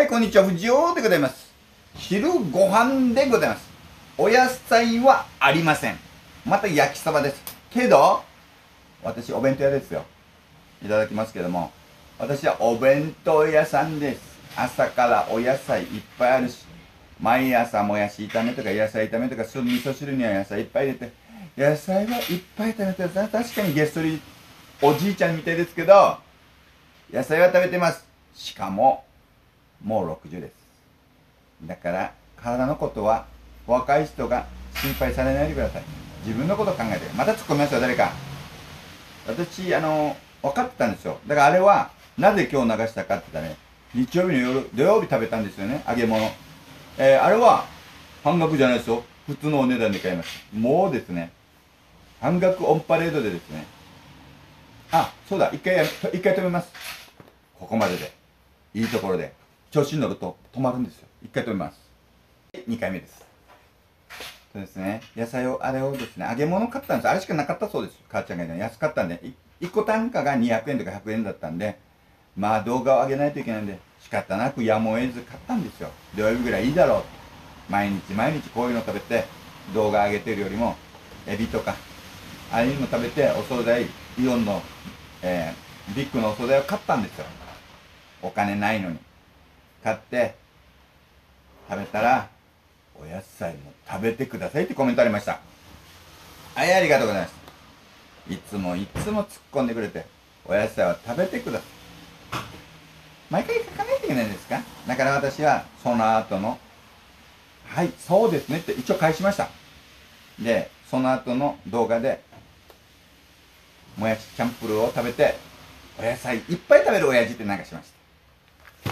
はい、こんにちは。藤尾でございます。昼ご飯でございます。お野菜はありません。また焼きそばです。けど、私お弁当屋ですよ。いただきますけども、私はお弁当屋さんです。朝からお野菜いっぱいあるし、毎朝もやし炒めとか野菜炒めとか、味噌汁には野菜いっぱい入れて、野菜はいっぱい食べてる。確かにげっそりおじいちゃんみたいですけど、野菜は食べてます。しかも、もう60です。だから体のことは若い人が心配されないでください。自分のことを考えて。また突っ込みますよ、誰か。私分かってたんですよ。だからあれはなぜ今日流したかって言ったらね、日曜日の夜、土曜日食べたんですよね、揚げ物。あれは半額じゃないですよ。普通のお値段で買います。もうですね、半額オンパレードでですね、あ、そうだ、一回止めます。ここまででいいところで調子に乗ると止まるんですよ。一回止めます。2回目です。そうですね。野菜を、あれをですね、揚げ物買ったんです。あれしかなかったそうです。母ちゃんが言うの安かったんで、1個単価が200円とか100円だったんで、まあ動画を上げないといけないんで、仕方なくやむを得ず買ったんですよ。土曜日ぐらいいいだろう。毎日毎日こういうの食べて、動画上げてるよりも、エビとか、ああいうの食べて、お惣菜、イオンの、ビッグのお惣菜を買ったんですよ。お金ないのに。買って、食べたら、お野菜も食べてくださいってコメントありました。はい、ありがとうございます。いつもいつも突っ込んでくれて、お野菜は食べてください。毎回書かないといけないんですか？だから私は、その後の、はい、そうですねって一応返しました。で、その後の動画で、もやしチャンプルーを食べて、お野菜いっぱい食べる親父って流しました。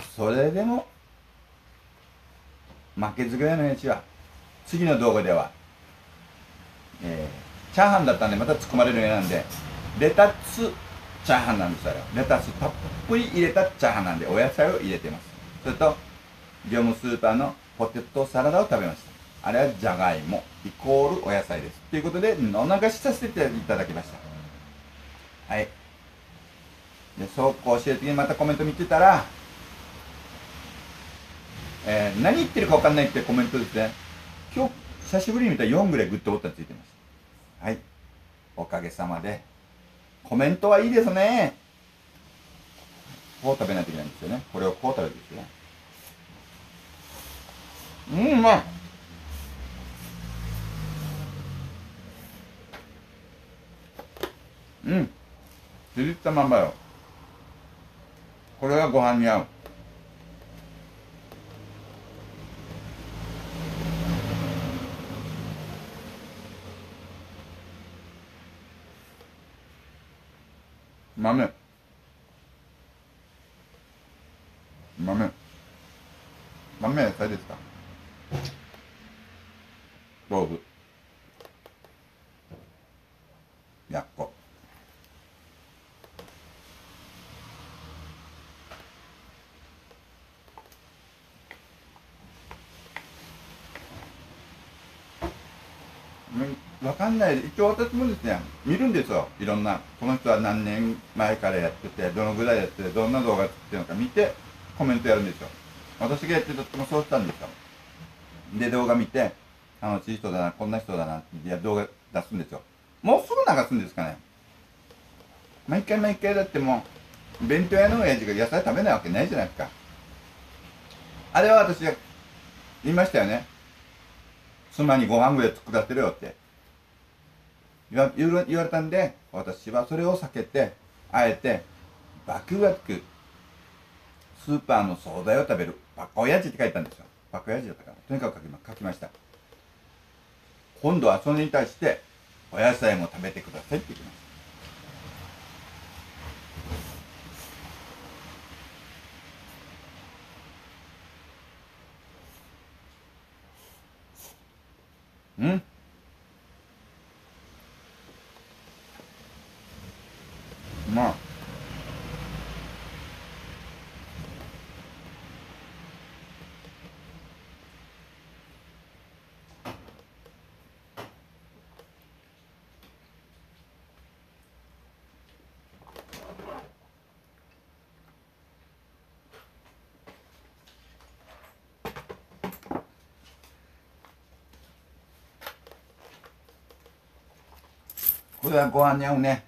それでも、負けず嫌いの親父は、次の動画では、チャーハンだったんでまた突っ込まれるようなんで、レタスチャーハンなんですよ。レタスたっぷり入れたチャーハンなんでお野菜を入れてます。それと業務スーパーのポテトサラダを食べました。あれはじゃがいもイコールお野菜ですということでお流しさせていただきました。はい。でそうこうしてる時にまたコメント見てたら、何言ってるか分かんないってコメントですね。今日久しぶりに見たら4ぐらいグッドボタンついてます。はい、おかげさまでコメントはいいですね。こう食べないといけないんですよね。これをこう食べるんですよね。うまい。つりったまんまよ。これがご飯に合う。豆豆野菜ですか？豆腐、やっこ。わかんない。一応私もですね、見るんですよ。いろんな。この人は何年前からやってて、どのぐらいやってて、どんな動画作ってるのか見て、コメントやるんですよ。私がやってた時もそうしたんですよ。で、動画見て、楽しい人だな、こんな人だなって、動画出すんですよ。もうすぐ流すんですかね。毎回毎回だってもう、弁当屋の親父が野菜食べないわけないじゃないですか。あれは私が言いましたよね。妻にご飯ぐらい作らせるよって言われたんで、私はそれを避けて、あえて、爆学、スーパーの惣菜を食べる。バカ親父って書いたんですよ。バカ親父だったから。とにかく書きました。今度はそれに対して、お野菜も食べてくださいって言ってました。まあ、 これはご飯に合うね。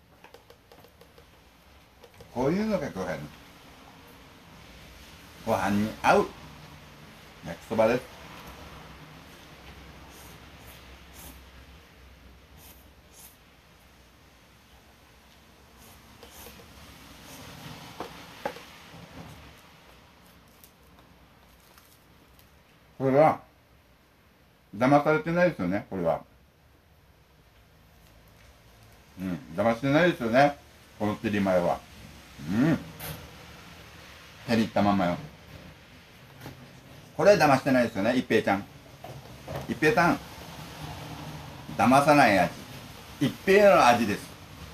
こういうのがご飯に合う焼きそばです。これは騙されてないですよね、これは。騙してないですよね、この切り前は。手に入ったまんまよ。これ騙してないですよね、一平ちゃん。一平さん、騙さない味。一平の味です。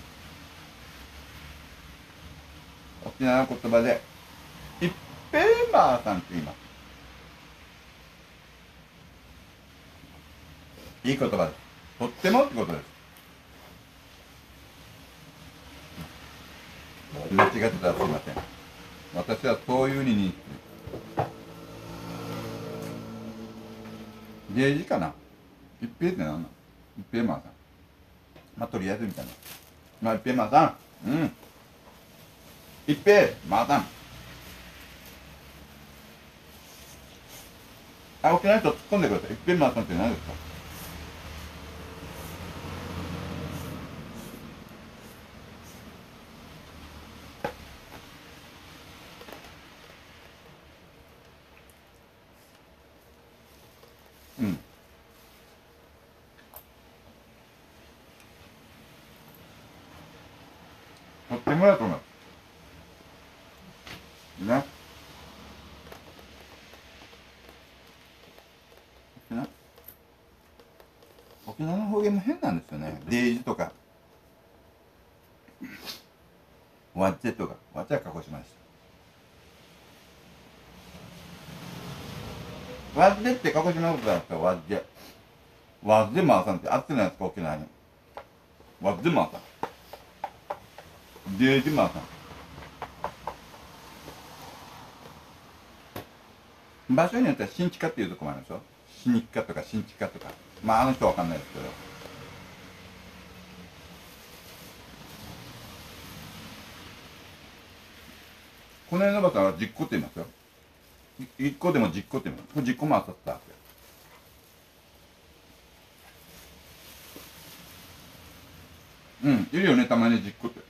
沖縄の言葉で、一平マーさんって言います。いい言葉です。とってもってことです。間違ってたらすいません。私はそういうふうに認識。芸事かな。一平って何なの。一平マーさん。まあ、とりあえずみたいな。まあ、一平マーさん。一平マーさん。沖縄の人突っ込んでください。一平マーさんって何ですか。とってもだと思います。ね。沖縄の方言も変なんですよね。デイジとか、ワッチェとか、ワッチェは鹿児島でした。ワッチェって鹿児島のことじゃなくて、ワッチェ。ワッチェマーさんって合ってないですか、沖縄に。ワッチェマーさん。デイジマーさん。場所によっては新地下っていうとこもあるでしょ。新日課とか新地下とか。まあ、あの人はわかんないですけど。この辺の方は実行って言いますよ。一個でも実行って言います。これ実行もあったってわけ。いるよね、たまに実行って。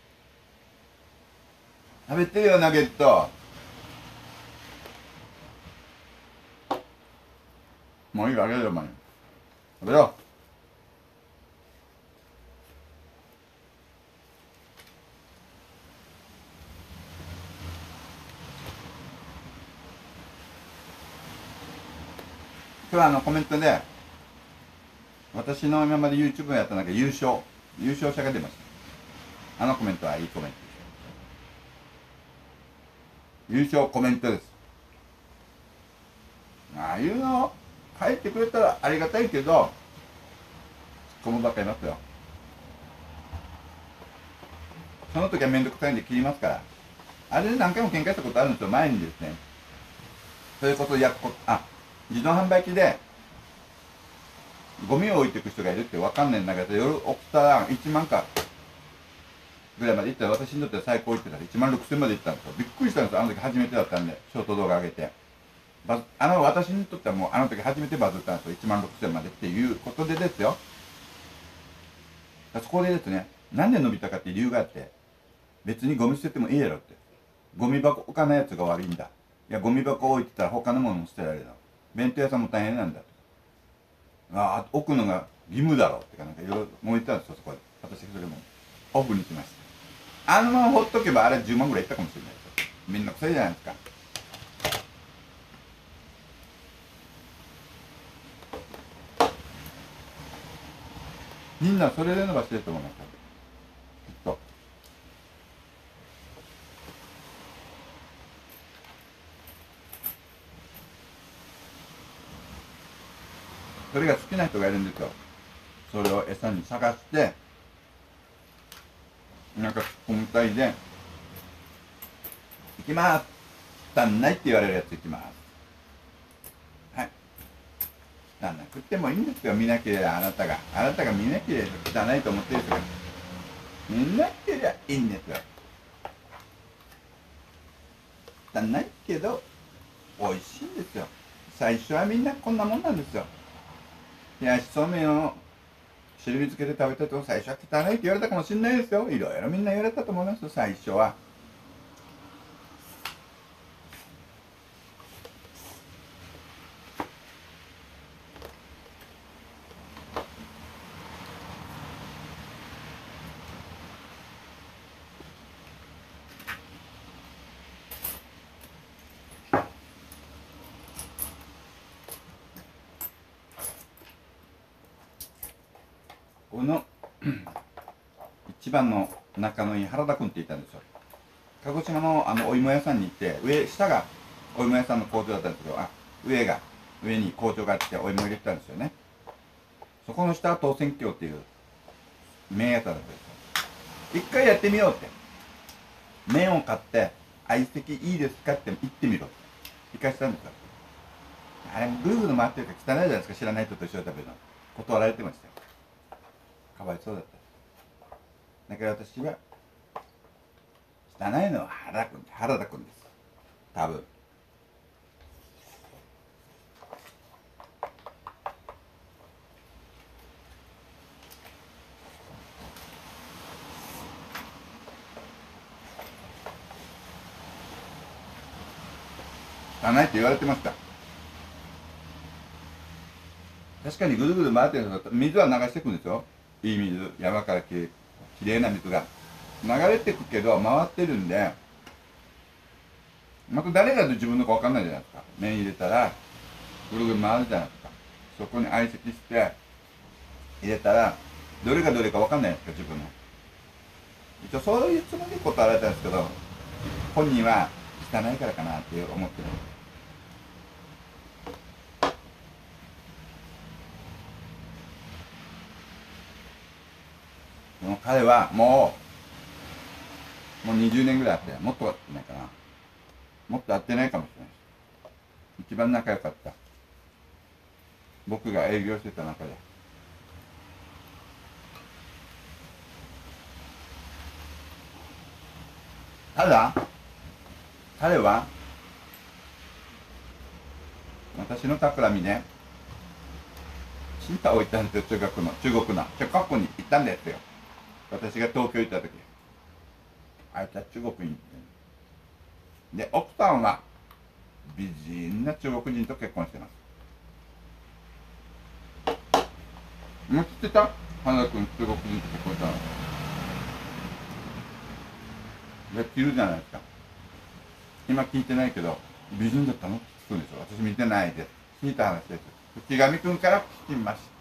食べてるよ、ナゲット。もういいよ、あげるよ、お前。食べろ。今日はコメントで、私の今まで YouTube やった中優勝者が出ました。あのコメントはいいコメントです。優勝コメントです。ああいうのを書いてくれたらありがたいけど、突っ込むばっかりいますよ。その時はめんどくさいんで切りますから。あれで何回も喧嘩したことあるんですよ、前にですね。それこそ自動販売機でゴミを置いていく人がいるって分かんないんだけど、夜起きたら1万かぐらいまで行ったら、私にとっては最高行ってたら1万6000まで行ったんですよ。びっくりしたんですよ、あの時初めてだったんで、ショート動画上げて。私にとってはもうあの時初めてバズったんですよ、1万6000までっていうことでですよ。そこでですね、なんで伸びたかっていう理由があって、別にゴミ捨ててもいいやろって。ゴミ箱置かないやつが悪いんだ。いや、ゴミ箱置いてたら他のものも捨てられるの。弁当屋さんも大変なんだと。置くのが義務だろうってかなんかいろいろもう言ったんですよ、そこで。私それもオフにしました。あのままほっとけばあれ10万ぐらいいったかもしれないですよ。めんどくさいじゃないですか。みんなそれで伸ばしてると思いますよ。きっと。それが好きな人がいるんですよ。それを餌に探して、なんか突っ込むたいで、行きます足んないって言われるやつ行きます。はい。 汚くってもいいんですよ、見なければ。あなたが見なければ汚いと思ってる人が見なければいいんですよ。汚いけど美味しいんですよ。最初はみんなこんなもんなんですよ。冷やしそうめんを汁水つけて食べたと最初は汚いって言われたかもしれないですよ。いろいろみんな言われたと思いますよ、最初は。この一番の仲のいい原田君っていたんですよ。鹿児島のお芋屋さんに行って、下がお芋屋さんの工場だったんですけど、上に工場があってお芋入れてたんですよね。そこの下は当選協っていう麺屋さんだったんですよ。一回やってみようって。麺を買って相席いいですかって言ってみろって行かしたんですよ。あれぐるぐる回ってるから汚いじゃないですか、知らない人と一緒に食べるの。断られてましたよ。かわいそうだった。だから私は汚いのは原田君です、多分。汚いって言われてました。確かにぐるぐる回ってるんですけど、水は流していくんですよ。いい水、山からきれいな水が流れてくけど回ってるんで、また誰が自分のか分かんないじゃないですか。麺入れたらぐるぐる回るじゃないですか。そこに相席して入れたらどれがどれか分かんないですか、自分の。一応そういうつもりで断られたんですけど、本人は汚いからかなって思ってる。彼はもう20年ぐらい会って、もっと会ってないかな。もっと会ってないかもしれないです。一番仲良かった。僕が営業してた中で。ただ、彼は、私の企みね、シータを置いたんですよ、中国のに行ったんですよ。私が東京行った時。あいつは中国に行って。で、奥さんは美人な中国人と結婚してます。もう知ってた？花田君、中国人と結婚したの。で、着るじゃないですか。今聞いてないけど、美人だったのって聞くんですよ。私見てないです。聞いた話です。内上君から聞きました。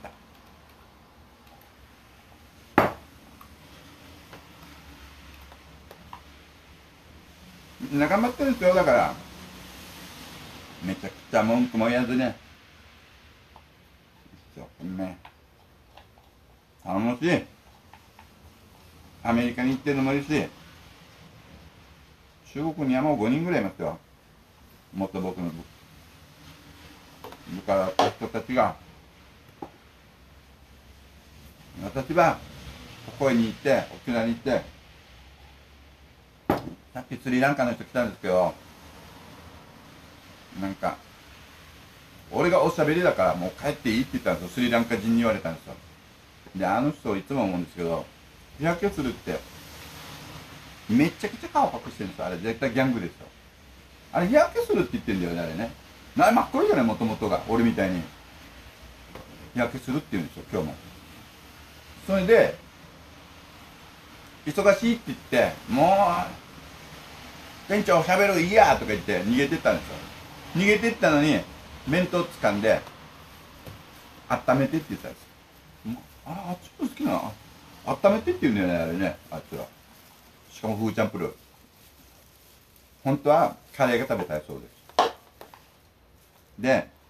仲間ってるんですよ、だから。めちゃくちゃ文句も言わずね。一生懸命。頼もしい。アメリカに行ってるのもいるし、中国にはもう5人ぐらいいますよ。もっと僕の部下だった人たちが。私はここに行って、沖縄に行って、さっきスリランカの人来たんですけど、なんか、俺がおしゃべりだからもう帰っていいって言ったんですよ。スリランカ人に言われたんですよ。で、あの人いつも思うんですけど、日焼けするって、めちゃくちゃ顔隠してるんですよ。あれ絶対ギャングですよ。あれ日焼けするって言ってんだよね、あれね。真っ黒じゃない、もともとが。俺みたいに。日焼けするって言うんですよ、今日も。それで、忙しいって言って、もう、店長喋るいいやとか言って逃げてったんですよ。逃げてったのに、弁当掴んで、温めてって言ったんですよ。あっちも好きなの。温めてって言うんだよね、あれね、あっちは。しかもフーチャンプルー。本当はカレーが食べたいそうです。で、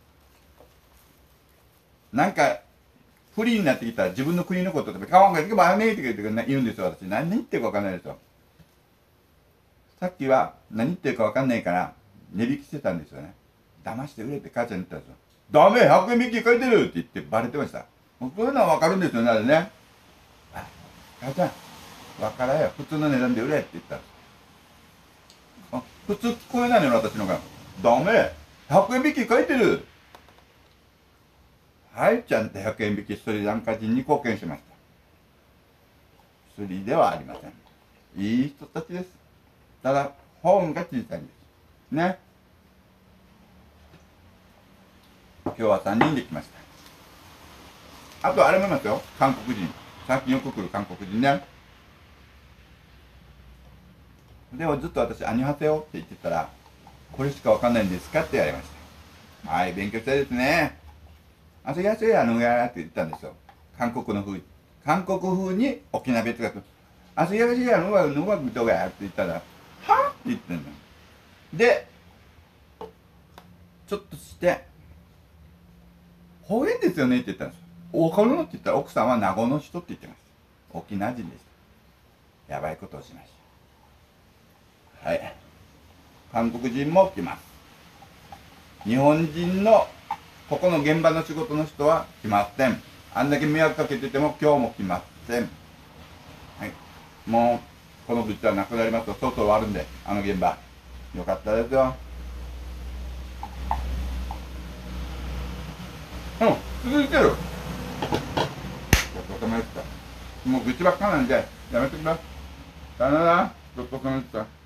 なんか、不利になってきたら自分の国のこととか、かわんがいけばねって言うんですよ、私。何言ってるかわかんないですよ。さっきは何言ってるかわかんないから、値引きしてたんですよね。騙して売れって母ちゃんに言ったんですよ。 ダメ、100円引き書いてるって言ってバレてました。もうそういうのは分かるんですよね、あれね。あ、母ちゃん、分からんよ。普通の値段で売れって言ったら。あ、普通聞こえないのよ、私のが。ダメ、100円引き書いてる。はい、ちゃんと100円引きスリランカ人に貢献しました。スリではありません。いい人たちです。ただ、本が小さいんです。ね。今日は3人で来ました。あとあれもいますよ、韓国人。最近よく来る韓国人ね。でもずっと私、アニハセヨって言ってたら、これしかわかんないんですかって言われました。はい、勉強したいですね。あせやせやのやって言ったんですよ。韓国の風。韓国風に沖縄弁とかと、あせやせやのがぐとがって言ったら、はって言ってんの。で、ちょっとして、方言ですよねって言ったんですよ。わかるのって言ったら、奥さんは名護の人って言ってます。沖縄人でした。やばいことをしました。はい。韓国人も来ます。日本人のここの現場の仕事の人は来ません。あんだけ迷惑かけてても今日も来ません。はい。もう、この物質はなくなりますと、そろそろ終わるんで、あの現場。よかったですよ。うん、続いてる。ごちそうさまでした。もう愚痴ばっかなんで、やめてください。さよなら。ごちそうさまでした。